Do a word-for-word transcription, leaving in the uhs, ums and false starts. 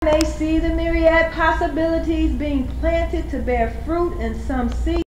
may see the myriad possibilities being planted to bear fruit in some seed.